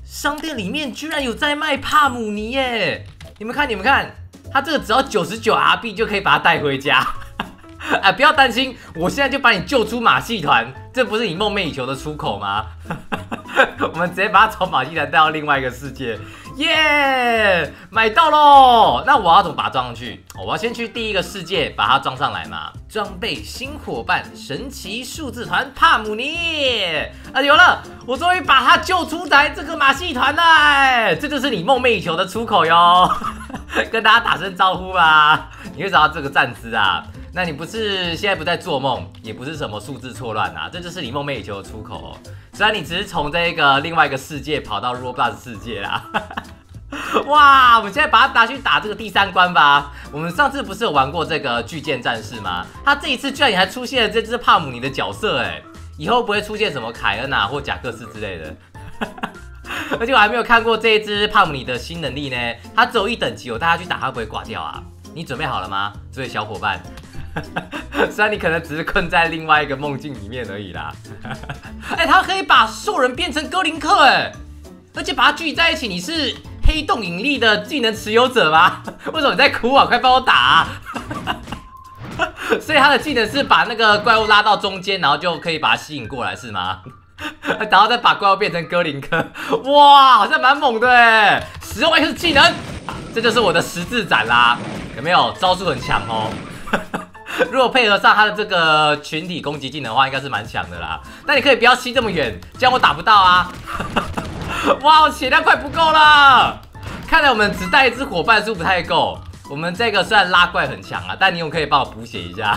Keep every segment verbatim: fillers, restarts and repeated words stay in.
商店里面居然有在卖帕姆尼耶！你们看，你们看，它这个只要九十九 R 币就可以把它带回家。哎，不要担心，我现在就把你救出马戏团，这不是你梦寐以求的出口吗？我们直接把它从马戏团带到另外一个世界，耶、yeah! 买到喽！那我要怎么把它装上去？我要先去第一个世界把它装上来嘛。装备新伙伴神奇数字团帕姆尼啊，有了！我终于把它救出来这个马戏团了，这就是你梦寐以求的出口哟！跟大家打声招呼吧。你会找到这个站姿啊？那你不是现在不在做梦，也不是什么数字错乱啊，这就是你梦寐以求的出口哦。虽然你只是从这个另外一个世界跑到 Roblox 世界啦。哇，我们现在把它拿去打这个第三关吧。我们上次不是有玩过这个巨剑战士吗？他这一次居然也还出现了这只帕姆尼的角色哎，以后不会出现什么凯恩啊或贾克斯之类的。而且我还没有看过这一只帕姆尼的新能力呢，它只有一等级，我带它去打，它会不会挂掉啊？你准备好了吗，这位小伙伴？虽然你可能只是困在另外一个梦境里面而已啦。哎、欸，他可以把兽人变成哥林克哎，而且把它聚在一起。你是黑洞引力的技能持有者吗？为什么你在哭啊？快帮我打啊！所以他的技能是把那个怪物拉到中间，然后就可以把它吸引过来，是吗？然后再把怪物变成哥林克，哇，好像蛮猛的哎！使用 X 技能，这就是我的十字斩啦，有没有？招数很强哦。如果配合上他的这个群体攻击技能的话，应该是蛮强的啦。但你可以不要吸这么远，这样我打不到啊。哇，我血量快不够了。看来我们只带一只伙伴数不太够。我们这个虽然拉怪很强啊，但你有可以帮我补血一下。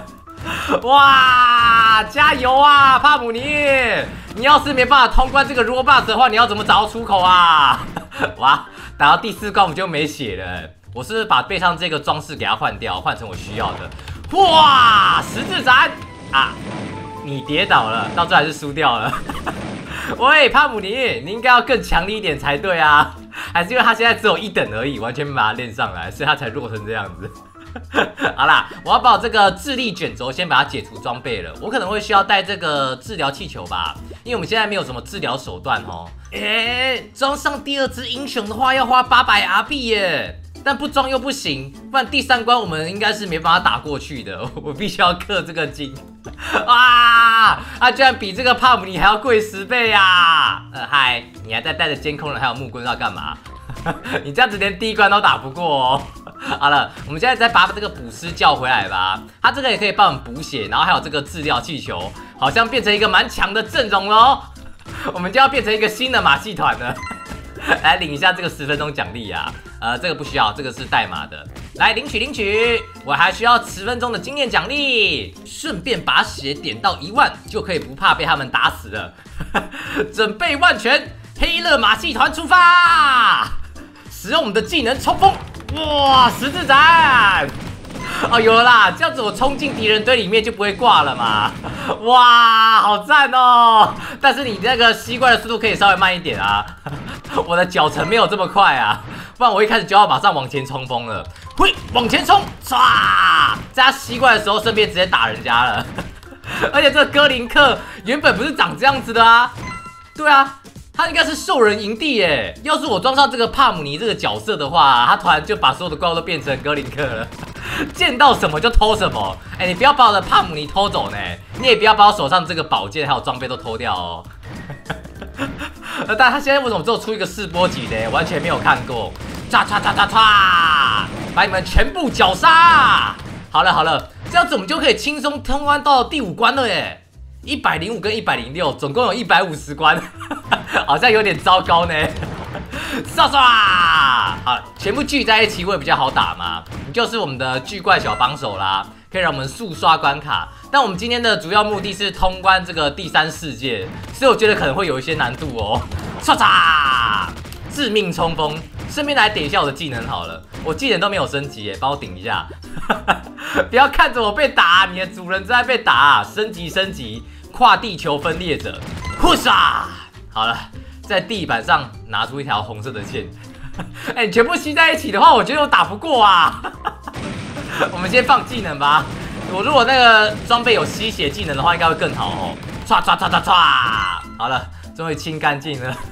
哇，加油啊，帕姆尼！你要是没办法通关这个 Roblox 的话，你要怎么找到出口啊？哇，打到第四关我们就没血了。我是不是把背上这个装饰给它换掉，换成我需要的？哇，十字斩啊！你跌倒了，到最后还是输掉了。喂，帕姆尼，你应该要更强力一点才对啊！还是因为他现在只有一等而已，完全没把它练上来，所以他才弱成这样子。好啦，我要把我这个智力卷轴先把它解除装备了。我可能会需要带这个治疗气球吧，因为我们现在没有什么治疗手段哦。哎，装上第二只英雄的话要花八百 R 币耶。但不装又不行，不然第三关我们应该是没办法打过去的。我必须要氪这个金啊！它居然比这个帕姆尼还要贵十倍啊！呃，嗨，你还在带着监控人还有木棍要干嘛？你这样子连第一关都打不过哦。好了，我们现在再把这个捕师叫回来吧。他这个也可以帮我们补血，然后还有这个治疗气球，好像变成一个蛮强的阵容喽。我们就要变成一个新的马戏团了。来领一下这个十分钟奖励啊！呃，这个不需要，这个是代码的。来领取领取，我还需要十分钟的经验奖励，顺便把血点到一万，就可以不怕被他们打死了。准备万全，黑乐马戏团出发！使用我们的技能冲锋，哇，十字斩！哦，有了啦，这样子我冲进敌人堆里面就不会挂了嘛。哇，好赞哦！但是你那个吸怪的速度可以稍微慢一点啊。我的脚程没有这么快啊，不然我一开始就要马上往前冲锋了。嘿，往前冲，唰！在他吸怪的时候，顺便直接打人家了。而且这个哥林克原本不是长这样子的啊。对啊，他应该是兽人营地耶。要是我装上这个帕姆尼这个角色的话，他突然就把所有的怪物都变成哥林克了。见到什么就偷什么。哎、欸，你不要把我的帕姆尼偷走呢，你也不要把我手上这个宝剑还有装备都偷掉哦。但他现在为什么只有出一个四波级的？完全没有看过。唰唰唰唰唰，把你们全部绞杀！好了好了，这样子我们就可以轻松通关到第五关了耶！一百零五跟一百零六，总共有一百五十关，好像有点糟糕呢。刷刷，好，全部聚在一起会比较好打嘛。你就是我们的巨怪小帮手啦，可以让我们速刷关卡。但我们今天的主要目的是通关这个第三世界，所以我觉得可能会有一些难度哦。刷刷，致命冲锋，顺便来点一下我的技能好了。我技能都没有升级耶，帮我顶一下。不要看着我被打，你的主人正在被打，升级升级，跨地球分裂者，呼唰，好了。在地板上拿出一条红色的线，哎、欸，你全部吸在一起的话，我觉得我打不过啊。我们先放技能吧。我如果那个装备有吸血技能的话，应该会更好哦。唰唰唰唰唰，好了，终于清干净了。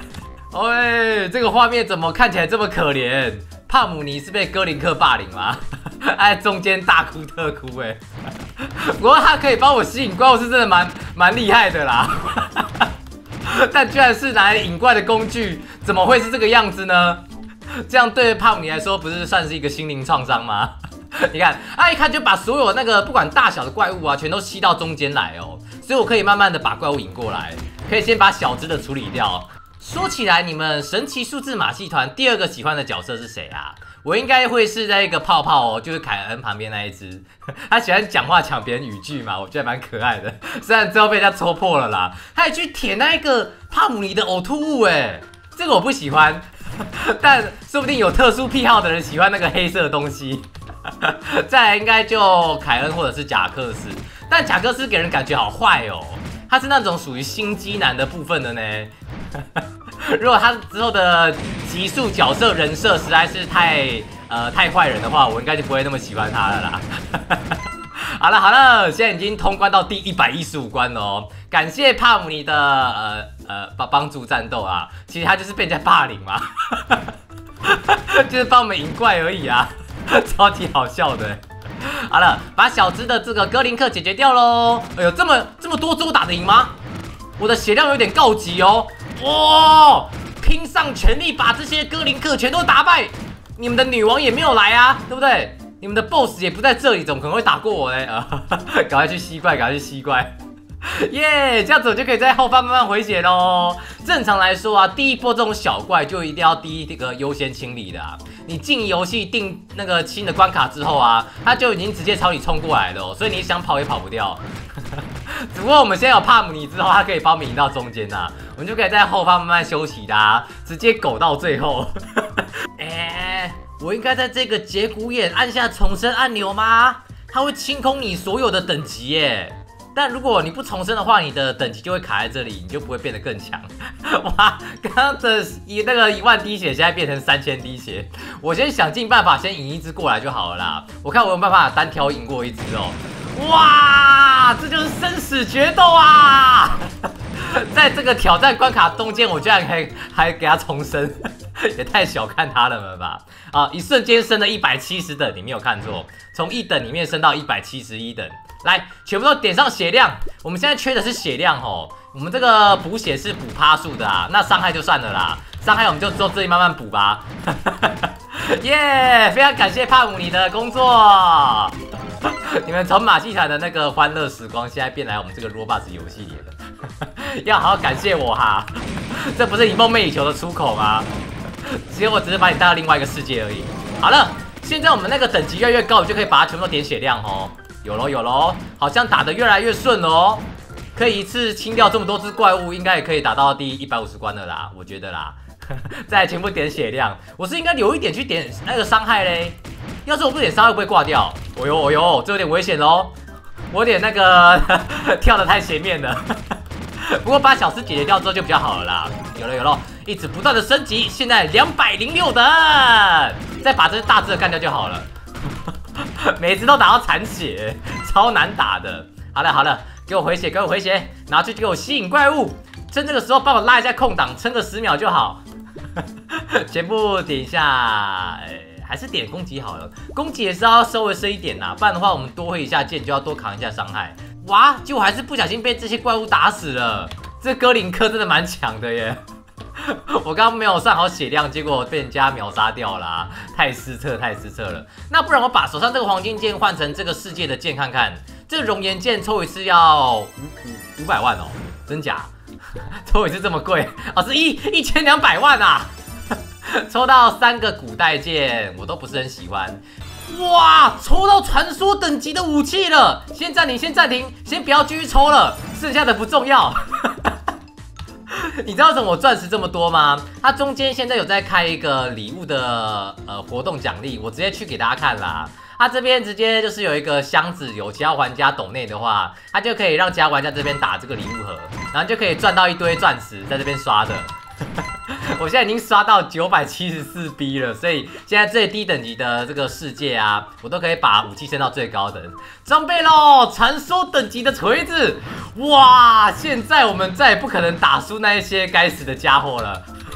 哎，这个画面怎么看起来这么可怜？帕姆尼是被哥林克霸凌吗？哎，中间大哭特哭哎。不过他可以帮我吸引怪物，是真的蛮蛮厉害的啦。但居然是拿来引怪的工具，怎么会是这个样子呢？这样对帕姆尼来说，不是算是一个心灵创伤吗？你看，他一看就把所有那个不管大小的怪物啊，全都吸到中间来哦。所以我可以慢慢的把怪物引过来，可以先把小只的处理掉。说起来，你们神奇数字马戏团第二个喜欢的角色是谁啊？我应该会是那个泡泡哦，就是凯恩旁边那一只，他喜欢讲话抢别人语句嘛，我觉得蛮可爱的。虽然最后被他戳破了啦，他还去舔那一个帕姆尼的呕吐物，哎，这个我不喜欢，但说不定有特殊癖好的人喜欢那个黑色的东西。再来应该就凯恩或者是贾克斯，但贾克斯给人感觉好坏哦，他是那种属于心机男的部分的呢。如果他之后的集数角色人设实在是太呃太坏人的话，我应该就不会那么喜欢他了啦。好了好了，现在已经通关到第一百一十五关了哦，感谢帕姆尼的呃呃帮帮助战斗啊，其实他就是被人家霸凌嘛，就是帮我们赢怪而已啊，超级好笑的。好了，把小只的这个哥林克解决掉喽。哎呦，这么这么多只我打得赢吗？我的血量有点告急哦。哇！拼上全力把这些哥林克全都打败。你们的女王也没有来啊，对不对？你们的 boss 也不在这里，怎么可能会打过我呢？啊，赶快去吸怪，赶快去吸怪。耶， yeah, 这样子我就可以在后方慢慢回血喽。正常来说啊，第一波这种小怪就一定要第一这个优先清理的啊。你进游戏定那个新的关卡之后啊，它就已经直接朝你冲过来了哦，所以你想跑也跑不掉。只不过我们现在有帕姆尼之后，它可以帮我们引到中间啊，我们就可以在后方慢慢休息的啊，直接苟到最后。哎、欸，我应该在这个节骨眼按下重生按钮吗？它会清空你所有的等级耶。但如果你不重生的话，你的等级就会卡在这里，你就不会变得更强。哇，刚刚的以那个一万滴血，现在变成三千滴血。我先想尽办法先引一只过来就好了啦。我看我有办法单挑赢过一只哦。哇，这就是生死决斗啊！在这个挑战关卡中间，我居然还还给他重生，也太小看他了吧！啊，一瞬间升了一百七十等，你没有看错，从一等里面升到一百七十一等。来，全部都点上血量。我们现在缺的是血量哦。我们这个补血是补趴数的啊，那伤害就算了啦。伤害我们就之后自己慢慢补吧。耶、yeah, 非常感谢帕姆尼的工作。你们从马戏团的那个欢乐时光，现在变来我们这个 Roblox 游戏里了。要好好感谢我哈，这不是你梦寐以求的出口吗？其实我只是把你带到另外一个世界而已。好了，现在我们那个等级越来越高，你就可以把它全部都点血量哦。有咯有咯，好像打得越来越顺哦，可以一次清掉这么多只怪物，应该也可以打到第一百五十关了啦，我觉得啦。再全部点血量，我是应该留一点去点那个伤害嘞。要是我不点伤害，会不会挂掉？哦呦哦呦，这有点危险喽，我有点那个跳得太前面了。不过把小师解决掉之后就比较好了啦。有了有了，一直不断的升级，现在两百零六等，再把这些大只的干掉就好了。每次都打到残血，超难打的。好了好了，给我回血，给我回血，拿去给我吸引怪物。趁这个时候帮我拉一下空档，撑个十秒就好。全部点一下，欸，还是点攻击好了。攻击也是要稍微深一点呐，不然的话我们多挥一下剑就要多扛一下伤害。哇，结果还是不小心被这些怪物打死了。这哥林克真的蛮强的耶。我刚刚没有算好血量，结果被人家秒杀掉了，啊，太失策，太失策了。那不然我把手上这个黄金剑换成这个世界的剑看看，这个熔岩剑抽一次要五五五百万哦，真假？抽一次这么贵啊？是一一千两百万啊！抽到三个古代剑，我都不是很喜欢。哇，抽到传说等级的武器了！先暂停，先暂停，先不要继续抽了，剩下的不重要。你知道怎么我钻石这么多吗？它中间现在有在开一个礼物的呃活动奖励，我直接去给大家看啦。它这边直接就是有一个箱子，有其他玩家抖内的话，它就可以让其他玩家这边打这个礼物盒，然后就可以赚到一堆钻石在这边刷的。我现在已经刷到九百七十四 B 了，所以现在最低等级的这个世界啊，我都可以把武器升到最高等。装备咯，传说等级的锤子，哇！现在我们再也不可能打输那一些该死的家伙了。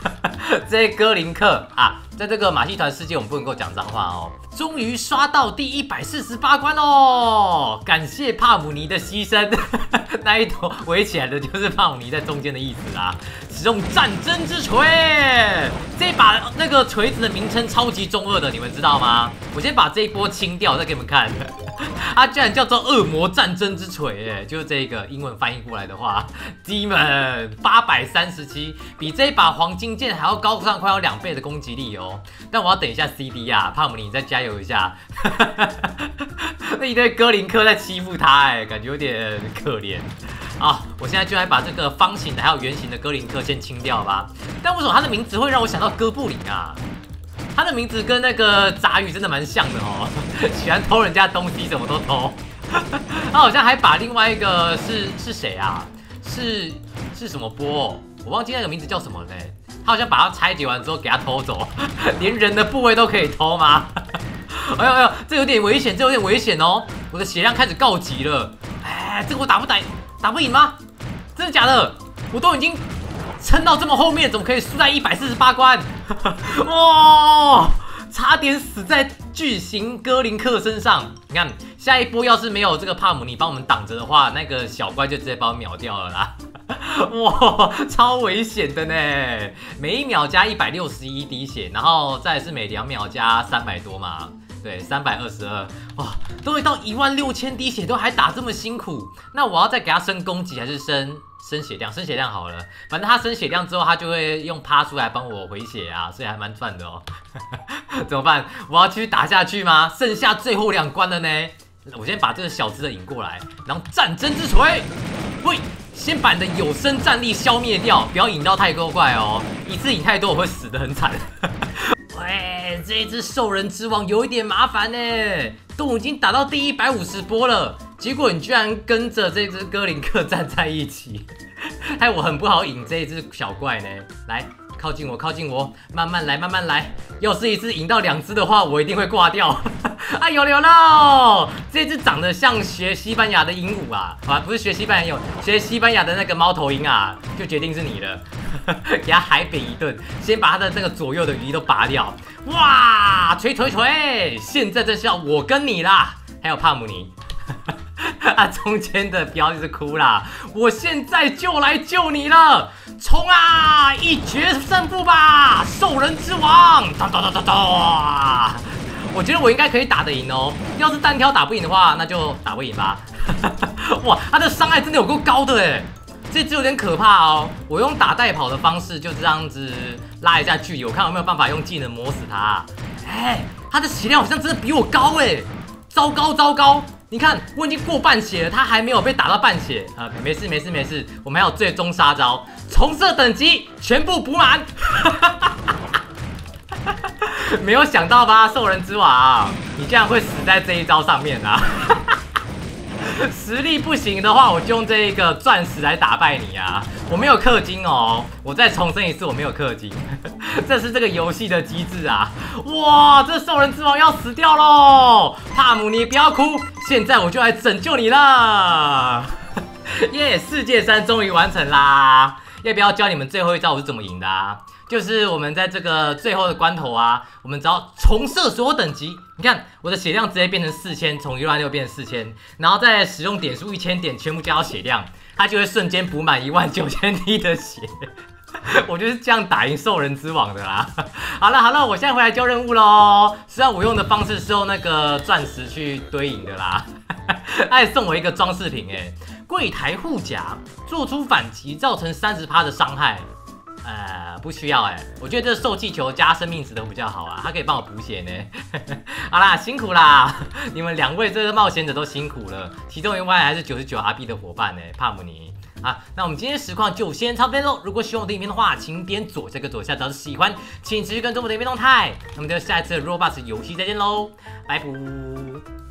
这些哥林克啊，在这个马戏团世界，我们不能够讲脏话哦。终于刷到第一百四十八关哦，感谢帕姆尼的牺牲。那一坨围起来的就是帕姆尼在中间的意思啦。使用战争之锤，这把那个锤子的名称超级中二的，你们知道吗？我先把这一波清掉，再给你们看。它居然叫做恶魔战争之锤，哎，就是这个英文翻译过来的话 ，Demon 八百三十七，比这一把黄金剑还要高上快要两倍的攻击力哦。但我要等一下 C D 啊，帕姆尼你再加油一下。那一堆哥林克在欺负他，哎，感觉有点可怜啊！我现在就来把这个方形的还有圆形的哥林克先清掉吧。但为什么他的名字会让我想到哥布林啊？他的名字跟那个杂鱼真的蛮像的哦，喜欢偷人家东西，什么都偷。他好像还把另外一个是是谁啊？是是什么波、哦？我忘记那个名字叫什么嘞。他好像把它拆解完之后给他偷走，连人的部位都可以偷吗？哎呦哎呦，这有点危险，这有点危险哦！我的血量开始告急了。哎，这个我打不打打不赢吗？真的假的？我都已经撑到这么后面，怎么可以输在一百四十八关？哇！差点死在巨型哥林克身上。你看，下一波要是没有这个帕姆尼帮我们挡着的话，那个小怪就直接把我秒掉了啦。哇，超危险的呢！每一秒加一百六十一滴血，然后再是每两秒加三百多嘛。对，三百二十二，哇，都会到一万六千滴血，都还打这么辛苦。那我要再给他升攻击，还是升升血量？升血量好了，反正他升血量之后，他就会用趴出来帮我回血啊，所以还蛮赚的哦。怎么办？我要继续打下去吗？剩下最后两关了呢。我先把这个小只的引过来，然后战争之锤，喂，先把你的有生战力消灭掉，不要引到太多怪哦，一次引太多我会死得很惨。喂，这一只兽人之王有一点麻烦呢，都已经打到第一百五十波了，结果你居然跟着这只哥林克站在一起，害我很不好引这一只小怪呢。来，靠近我，靠近我，慢慢来，慢慢来。要是一只引到两只的话，我一定会挂掉。哎呦呦喽！这只长得像学西班牙的鹦鹉啊，啊，不是学西班牙鹦鹉，学西班牙的那个猫头鹰啊，就决定是你了。给他海扁一顿，先把他的那个左右的羽翼都拔掉。哇，锤锤锤！现在这是要我跟你啦，还有帕姆尼。啊，中间的标就是哭啦！我现在就来救你了，冲啊！一决胜负吧，兽人之王！哒哒哒哒哒！我觉得我应该可以打得赢哦。要是单挑打不赢的话，那就打不赢吧。哇，他的伤害真的有够高的哎！这只有点可怕哦。我用打带跑的方式就这样子拉一下距离，我看有没有办法用技能磨死他。哎，他的血量好像真的比我高哎！糟糕糟糕！你看我已经过半血了，他还没有被打到半血啊、呃！没事没事没事，我们还有最终杀招，重设等级全部补满。没有想到吧，兽人之王，你竟然会死在这一招上面啊！实力不行的话，我就用这一个钻石来打败你啊！我没有氪金哦，我再重申一次，我没有氪金，这是这个游戏的机制啊！哇，这兽人之王要死掉喽！帕姆尼不要哭，现在我就来拯救你了！耶，世界三终于完成啦！要不要教你们最后一招我是怎么赢的啊？就是我们在这个最后的关头啊，我们只要重设所有等级，你看我的血量直接变成四千，从一万六变成四千，然后再使用点数一千点，全部加到血量，它就会瞬间补满一万九千滴的血。我就是这样打赢兽人之王的啦。好了好了，我现在回来交任务喽。虽然我用的方式是用那个钻石去堆赢的啦，他还送我一个装饰品哎，柜台护甲，做出反击造成 百分之三十 的伤害。呃，不需要哎、欸，我觉得这受气球加生命值都比较好啊，它可以帮我补血呢。好啦，辛苦啦，你们两位这个冒险者都辛苦了，其中一位还是九十九 R B 的伙伴呢，帕姆尼。啊，那我们今天实况就先差不多喽。如果喜欢我的影片的话，请点左下角左下角的喜欢，请持续跟踪我的影片动态。那么就下一次的 Roblox 游戏再见喽，拜拜。